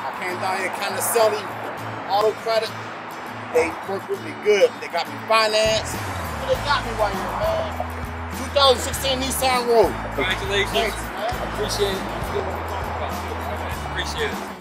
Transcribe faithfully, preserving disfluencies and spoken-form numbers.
I came down here, Conicelli Auto Credit. They worked with me good. They got me financed. They got me right here, man. two thousand sixteen Nissan Rogue. Congratulations. Thanks, man. Appreciate it. Appreciate it.